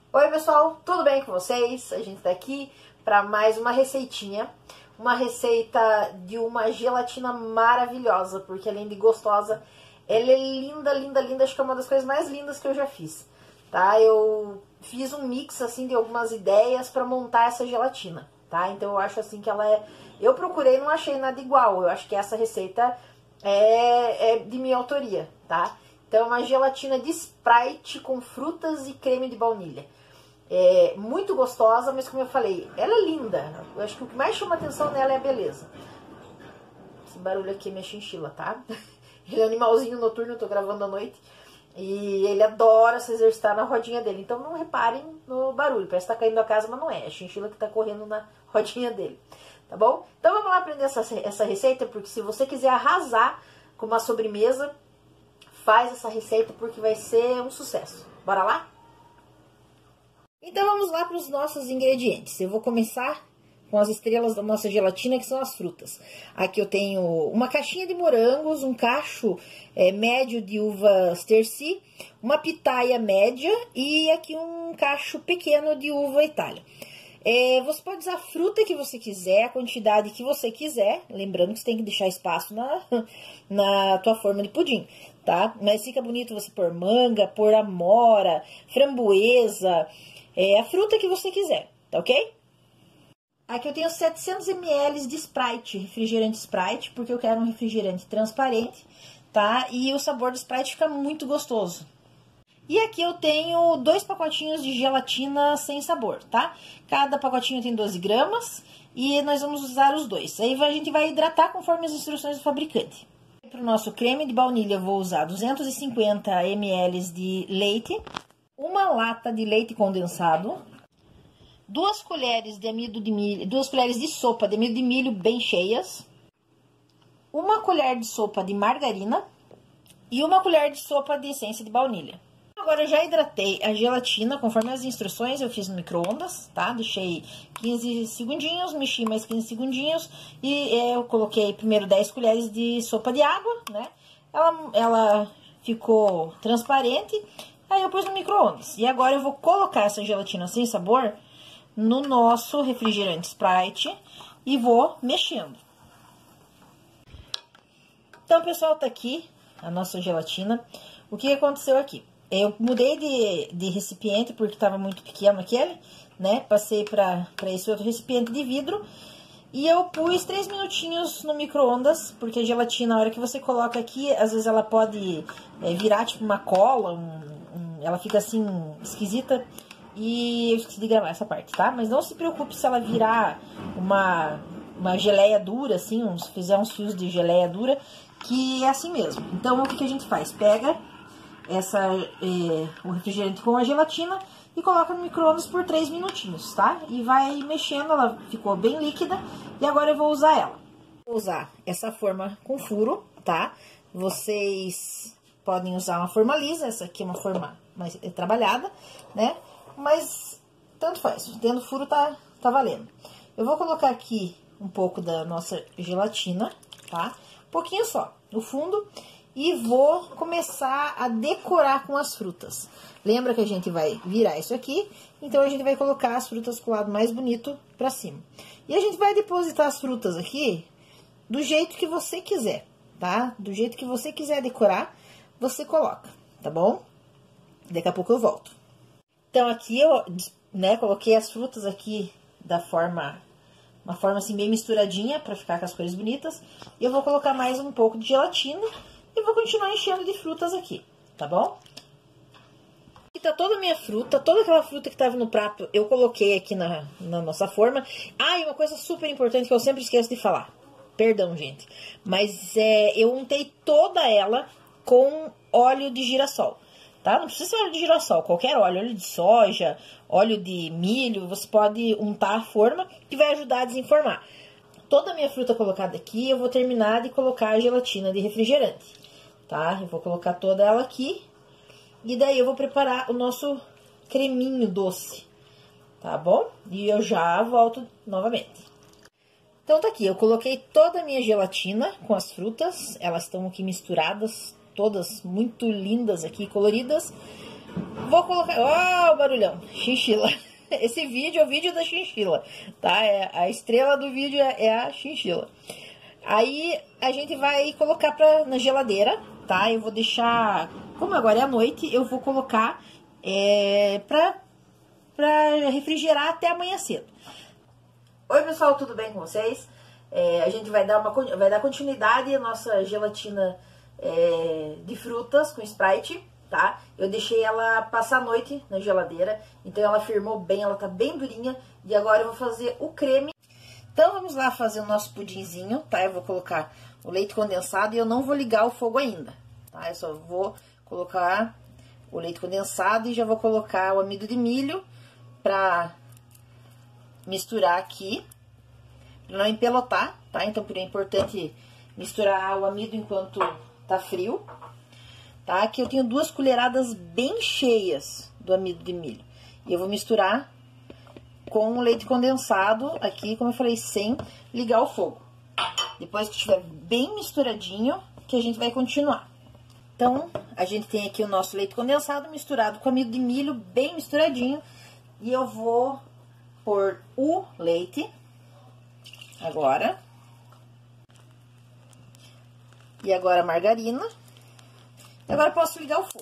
Oi pessoal, tudo bem com vocês? A gente tá aqui para mais uma receitinha. Uma receita de uma gelatina maravilhosa, porque além de gostosa, ela é linda, linda, linda. Acho que é uma das coisas mais lindas que eu já fiz, tá? Eu fiz um mix assim de algumas ideias para montar essa gelatina, tá? Então eu acho assim que ela é... Eu procurei e não achei nada igual. Eu acho que essa receita é de minha autoria, tá? Então é uma gelatina de Sprite com frutas e creme de baunilha. É muito gostosa, mas como eu falei, ela é linda. Eu acho que o que mais chama atenção nela é a beleza. Esse barulho aqui é minha chinchila, tá? Ele é um animalzinho noturno, eu tô gravando à noite. E ele adora se exercitar na rodinha dele. Então não reparem no barulho. Parece que tá caindo a casa, mas não é. É a chinchila que tá correndo na rodinha dele. Tá bom? Então vamos lá aprender essa receita, porque se você quiser arrasar com uma sobremesa, faz essa receita porque vai ser um sucesso. Bora lá? Então vamos lá para os nossos ingredientes. Eu vou começar com as estrelas da nossa gelatina, que são as frutas. Aqui eu tenho uma caixinha de morangos, um cacho médio de uvas terci, uma pitaia média e aqui um cacho pequeno de uva Itália. Você pode usar a fruta que você quiser, a quantidade que você quiser, lembrando que você tem que deixar espaço na tua forma de pudim, tá? Mas fica bonito você pôr manga, pôr amora, framboesa, a fruta que você quiser, tá ok? Aqui eu tenho 700 ml de Sprite, refrigerante Sprite, porque eu quero um refrigerante transparente, tá? E o sabor do Sprite fica muito gostoso. E aqui eu tenho 2 pacotinhos de gelatina sem sabor, tá? Cada pacotinho tem 12 gramas e nós vamos usar os dois. Aí a gente vai hidratar conforme as instruções do fabricante. Para o nosso creme de baunilha eu vou usar 250 ml de leite, uma lata de leite condensado, 2 colheres de amido de milho, 2 colheres de sopa de amido de milho bem cheias, uma colher de sopa de margarina e uma colher de sopa de essência de baunilha. Agora eu já hidratei a gelatina, conforme as instruções eu fiz no micro-ondas, tá? Deixei 15 segundinhos, mexi mais 15 segundinhos e eu coloquei primeiro 10 colheres de sopa de água, né? Ela ficou transparente, aí eu pus no micro-ondas. E agora eu vou colocar essa gelatina sem sabor no nosso refrigerante Sprite e vou mexendo. Então, pessoal, tá aqui a nossa gelatina. O que aconteceu aqui? Eu mudei de recipiente porque estava muito pequeno aquele, né? Passei para esse outro recipiente de vidro. E eu pus 3 minutinhos no micro-ondas, porque a gelatina, na hora que você coloca aqui, às vezes ela pode virar tipo uma cola, ela fica assim esquisita. E eu esqueci de gravar essa parte, tá? Mas não se preocupe se ela virar uma geleia dura, assim, fizer uns fios de geleia dura, que é assim mesmo. Então, o que a gente faz? Pega o refrigerante com a gelatina e coloca no micro-ondas por 3 minutinhos, tá? E vai mexendo, ela ficou bem líquida e agora eu vou usar ela. Vou usar essa forma com furo, tá? Vocês podem usar uma forma lisa, essa aqui é uma forma mais trabalhada, né? Mas tanto faz, tendo furo tá valendo. Eu vou colocar aqui um pouco da nossa gelatina, tá? Um pouquinho só, no fundo. E vou começar a decorar com as frutas. Lembra que a gente vai virar isso aqui, então a gente vai colocar as frutas com o lado mais bonito pra cima. E a gente vai depositar as frutas aqui do jeito que você quiser, tá? Do jeito que você quiser decorar, você coloca, tá bom? Daqui a pouco eu volto. Então aqui eu, né, coloquei as frutas aqui da forma... Uma forma assim bem misturadinha pra ficar com as cores bonitas. E eu vou colocar mais um pouco de gelatina. E vou continuar enchendo de frutas aqui, tá bom? Aqui tá toda a minha fruta, toda aquela fruta que tava no prato, eu coloquei aqui na nossa forma. Ah, e uma coisa super importante que eu sempre esqueço de falar. Perdão, gente. Mas eu untei toda ela com óleo de girassol, tá? Não precisa ser óleo de girassol, qualquer óleo de soja, óleo de milho, você pode untar a forma que vai ajudar a desenformar. Toda a minha fruta colocada aqui, eu vou terminar de colocar a gelatina de refrigerante, tá? Eu vou colocar toda ela aqui e daí eu vou preparar o nosso creminho doce, tá bom? E eu já volto novamente. Então tá aqui, eu coloquei toda a minha gelatina com as frutas, elas estão aqui misturadas, todas muito lindas aqui, coloridas. Vou colocar... Ó, o barulhão. Chinchila. Esse vídeo é o vídeo da chinchila, tá? A estrela do vídeo é a chinchila. Aí a gente vai colocar na geladeira, tá? Eu vou deixar... Como agora é à noite, eu vou colocar pra refrigerar até amanhã cedo. Oi, pessoal, tudo bem com vocês? A gente vai dar continuidade à nossa gelatina de frutas com Sprite, tá? Eu deixei ela passar a noite na geladeira, então ela firmou bem, ela tá bem durinha. E agora eu vou fazer o creme. Então vamos lá fazer o nosso pudinzinho, tá? Eu vou colocar o leite condensado e eu não vou ligar o fogo ainda, tá? Eu só vou colocar o leite condensado e já vou colocar o amido de milho pra misturar aqui, pra não empelotar, tá? Então é importante misturar o amido enquanto tá frio, tá? Aqui eu tenho 2 colheradas bem cheias do amido de milho. E eu vou misturar com o leite condensado aqui, como eu falei, sem ligar o fogo. Depois que estiver bem misturadinho, que a gente vai continuar. Então, a gente tem aqui o nosso leite condensado misturado com amido de milho, bem misturadinho. E eu vou pôr o leite agora. E agora a margarina. E agora eu posso ligar o fogo.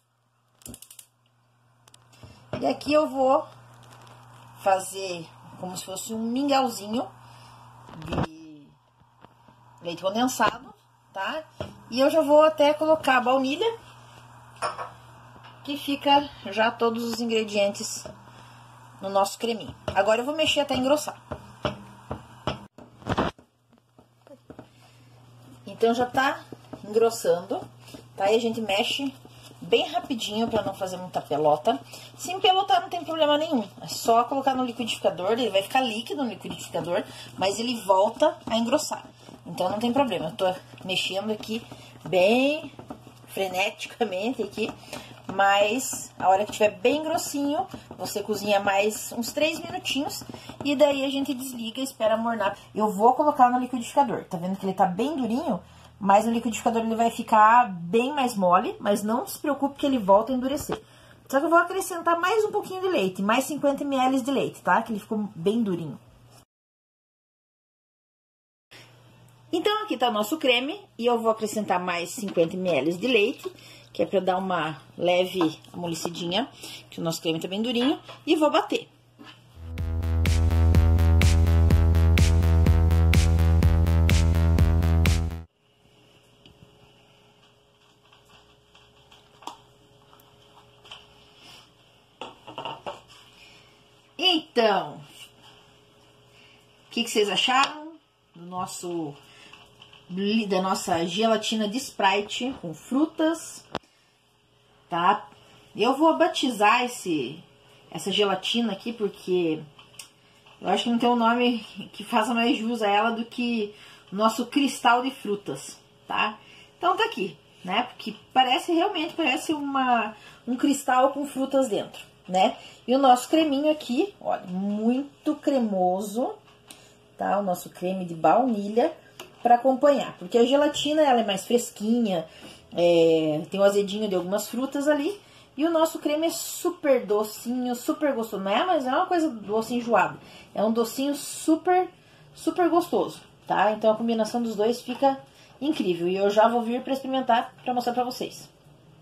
E aqui eu vou fazer como se fosse um mingauzinho de leite condensado, tá? E eu já vou até colocar a baunilha, que fica já todos os ingredientes no nosso creminho. Agora eu vou mexer até engrossar. Então já tá engrossando, tá? E a gente mexe bem rapidinho pra não fazer muita pelota. Se empelotar não tem problema nenhum, é só colocar no liquidificador, ele vai ficar líquido no liquidificador, mas ele volta a engrossar. Então não tem problema, eu tô mexendo aqui bem freneticamente aqui, mas a hora que tiver bem grossinho, você cozinha mais uns 3 minutinhos e daí a gente desliga e espera amornar. Eu vou colocar no liquidificador, tá vendo que ele tá bem durinho? Mas no liquidificador ele vai ficar bem mais mole, mas não se preocupe que ele volta a endurecer. Só que eu vou acrescentar mais um pouquinho de leite, mais 50 ml de leite, tá? Que ele ficou bem durinho. Então aqui tá o nosso creme e eu vou acrescentar mais 50 ml de leite, que é pra dar uma leve amolecidinha, que o nosso creme tá bem durinho, e vou bater. Então, o que vocês acharam da nossa gelatina de Sprite com frutas, tá? Eu vou batizar essa gelatina aqui porque eu acho que não tem um nome que faça mais jus a ela do que o nosso cristal de frutas, tá? Então tá aqui, né? Porque realmente parece um cristal com frutas dentro, né? E o nosso creminho aqui, olha, muito cremoso, tá? O nosso creme de baunilha para acompanhar, porque a gelatina ela é mais fresquinha, tem o azedinho de algumas frutas ali, e o nosso creme é super docinho, super gostoso, não é? Mas é uma coisa doce enjoada, é um docinho super, super gostoso, tá? Então a combinação dos dois fica incrível, e eu já vou vir para experimentar para mostrar para vocês.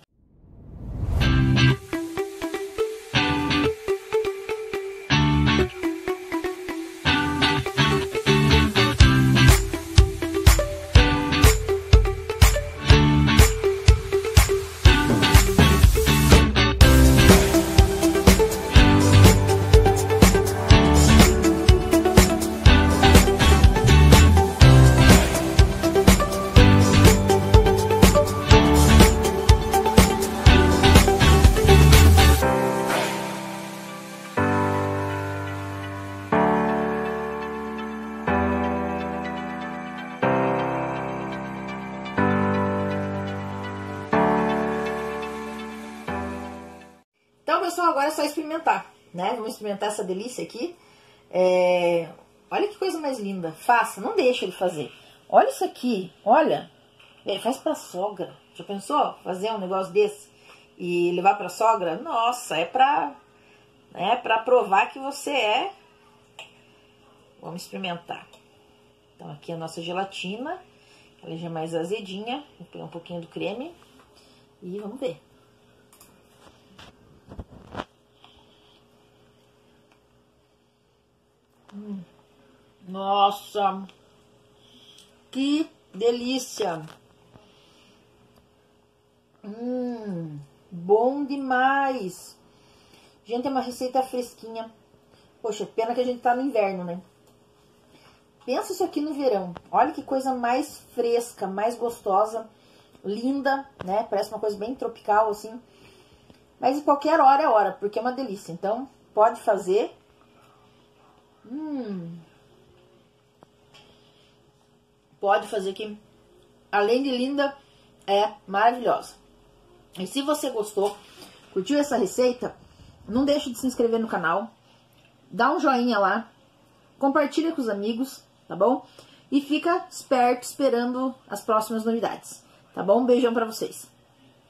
Então, pessoal, agora é só experimentar, né? Vamos experimentar essa delícia aqui. Olha que coisa mais linda. Faça, não deixa ele fazer. Olha isso aqui, olha. Ele faz pra sogra. Já pensou fazer um negócio desse? e levar pra sogra, nossa, é pra provar que você é. Vamos experimentar. Então aqui a nossa gelatina, ela já é mais azedinha, vou pegar um pouquinho do creme e vamos ver. Nossa, que delícia! Bom demais! Gente, é uma receita fresquinha. Poxa, pena que a gente tá no inverno, né? Pensa isso aqui no verão. Olha que coisa mais fresca, mais gostosa, linda, né? Parece uma coisa bem tropical, assim. Mas em qualquer hora é hora, porque é uma delícia. Então, pode fazer. Pode fazer que, além de linda, é maravilhosa. E se você gostou, curtiu essa receita, não deixe de se inscrever no canal. Dá um joinha lá. Compartilha com os amigos, tá bom? E fica esperto esperando as próximas novidades, tá bom? Um beijão pra vocês.